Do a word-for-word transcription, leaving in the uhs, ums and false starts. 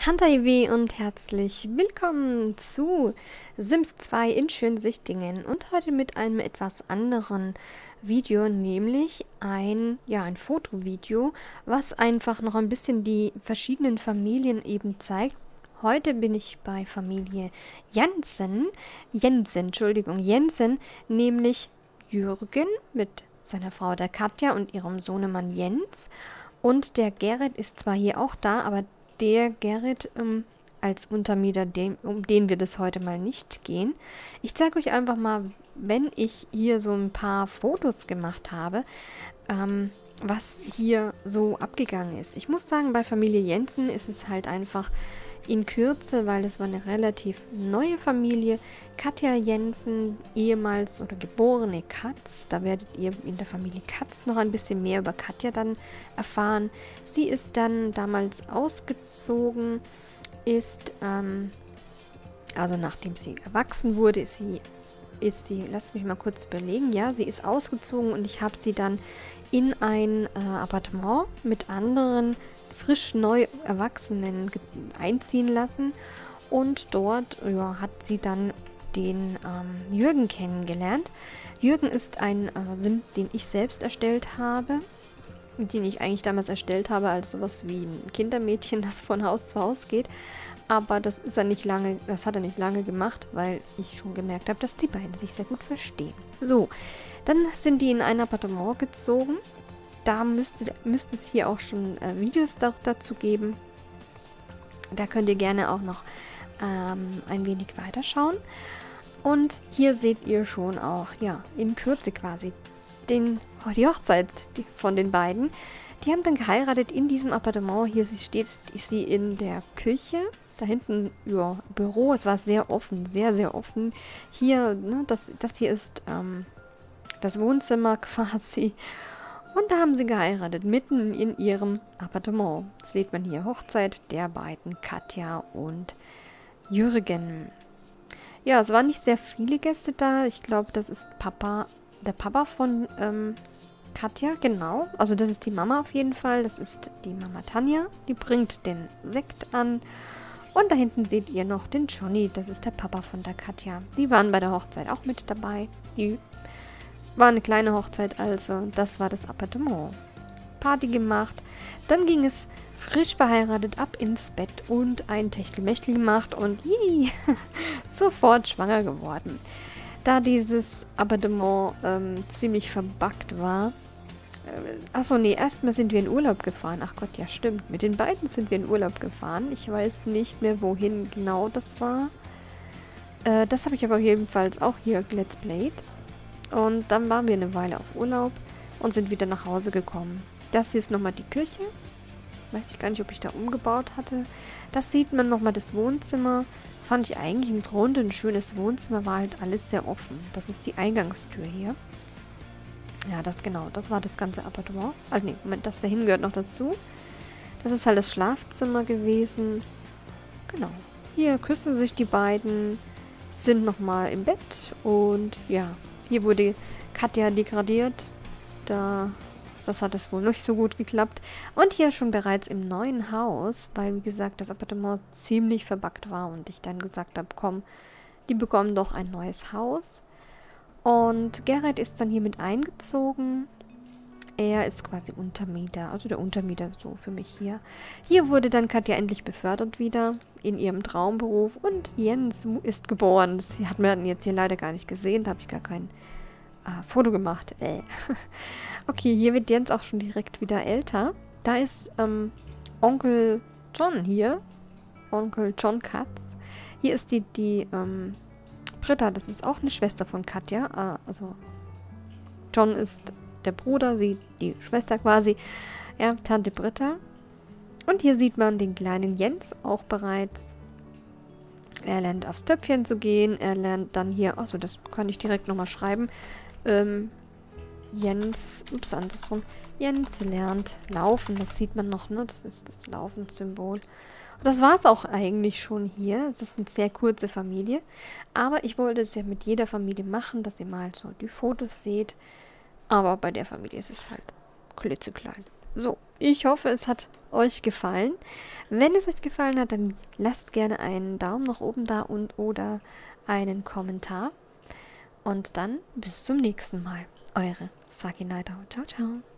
Hantai und herzlich willkommen zu Sims zwei in Schönsichtingen und heute mit einem etwas anderen Video, nämlich ein, ja, ein Fotovideo, was einfach noch ein bisschen die verschiedenen Familien eben zeigt. Heute bin ich bei Familie Jensen, Jensen, Entschuldigung, Jensen, nämlich Jürgen mit seiner Frau der Katja und ihrem Sohnemann Jens. Und der Gerrit ist zwar hier auch da, aber der Gerrit ähm, als Untermieter, den, um den wird es heute mal nicht gehen. Ich zeige euch einfach mal, wenn ich hier so ein paar Fotos gemacht habe, ähm, was hier so abgegangen ist. Ich muss sagen, bei Familie Jensen ist es halt einfach in Kürze, weil es war eine relativ neue Familie. Katja Jensen, ehemals oder geborene Katz. Da werdet ihr in der Familie Katz noch ein bisschen mehr über Katja dann erfahren. Sie ist dann damals ausgezogen, ist, ähm, also nachdem sie erwachsen wurde, ist sie, ist sie, lasst mich mal kurz überlegen, ja, sie ist ausgezogen und ich habe sie dann in ein äh, Appartement mit anderen frisch neu Erwachsenen einziehen lassen und dort ja, hat sie dann den ähm, Jürgen kennengelernt. Jürgen ist ein äh, Sim, den ich selbst erstellt habe, den ich eigentlich damals erstellt habe als sowas wie ein Kindermädchen, das von Haus zu Haus geht. Aber das ist er nicht lange, das hat er nicht lange gemacht, weil ich schon gemerkt habe, dass die beiden sich sehr gut verstehen. So, dann sind die in ein Appartement gezogen. Da müsste, müsste es hier auch schon äh, Videos da, dazu geben. Da könnt ihr gerne auch noch ähm, ein wenig weiterschauen. Und hier seht ihr schon auch, ja, in Kürze quasi, den, die Hochzeit von den beiden. Die haben dann geheiratet in diesem Appartement. Hier steht sie in der Küche. Da hinten, ja, Büro. Es war sehr offen, sehr, sehr offen. Hier, ne, das, das hier ist ähm, das Wohnzimmer quasi. Und da haben sie geheiratet, mitten in ihrem Appartement. Das sieht man hier, Hochzeit der beiden, Katja und Jürgen. Ja, es waren nicht sehr viele Gäste da. Ich glaube, das ist Papa, der Papa von ähm, Katja, genau. Also das ist die Mama auf jeden Fall. Das ist die Mama Tanja. Die bringt den Sekt an. Und da hinten seht ihr noch den Johnny. Das ist der Papa von der Katja. Die waren bei der Hochzeit auch mit dabei. Die war eine kleine Hochzeit, also das war das Appartement. Party gemacht. Dann ging es frisch verheiratet ab ins Bett und ein Techtelmechtel gemacht und yay, sofort schwanger geworden. Da dieses Appartement ähm, ziemlich verbuggt war. Äh, achso, nee, erstmal sind wir in Urlaub gefahren. Ach Gott, ja stimmt. Mit den beiden sind wir in Urlaub gefahren. Ich weiß nicht mehr, wohin genau das war. Äh, das habe ich aber jedenfalls auch hier let's played. Und dann waren wir eine Weile auf Urlaub und sind wieder nach Hause gekommen. Das hier ist nochmal die Küche. Weiß ich gar nicht, ob ich da umgebaut hatte. Das sieht man nochmal, das Wohnzimmer. Fand ich eigentlich im Grunde ein schönes Wohnzimmer, war halt alles sehr offen. Das ist die Eingangstür hier. Ja, das genau, das war das ganze Appartement. Also nee, Moment, das dahin gehört noch dazu. Das ist halt das Schlafzimmer gewesen. Genau. Hier küssen sich die beiden, sind nochmal im Bett und ja. Hier wurde Katja degradiert. Da, das hat es wohl nicht so gut geklappt. Und hier schon bereits im neuen Haus, weil, wie gesagt, das Appartement ziemlich verbuggt war und ich dann gesagt habe, komm, die bekommen doch ein neues Haus. Und Gerrit ist dann hier mit eingezogen. Er ist quasi Untermieter, also der Untermieter so für mich hier. Hier wurde dann Katja endlich befördert wieder in ihrem Traumberuf und Jens ist geboren. Das hat man jetzt hier leider gar nicht gesehen, da habe ich gar kein äh, Foto gemacht. Äh. Okay, hier wird Jens auch schon direkt wieder älter. Da ist ähm, Onkel John hier, Onkel John Katz. Hier ist die, die ähm, Britta, das ist auch eine Schwester von Katja. Äh, also John ist der Bruder, sie die Schwester quasi, ja, Tante Britta. Und hier sieht man den kleinen Jens auch bereits. Er lernt aufs Töpfchen zu gehen, er lernt dann hier, achso, das kann ich direkt nochmal schreiben, ähm, Jens, ups, andersrum, Jens lernt laufen, das sieht man noch, ne, das ist das Laufensymbol. Und das war es auch eigentlich schon hier, es ist eine sehr kurze Familie, aber ich wollte es ja mit jeder Familie machen, dass ihr mal so die Fotos seht. Aber bei der Familie ist es halt klitzeklein. So, ich hoffe, es hat euch gefallen. Wenn es euch gefallen hat, dann lasst gerne einen Daumen nach oben da und oder einen Kommentar. Und dann bis zum nächsten Mal. Eure Saki Neidau. Ciao, ciao.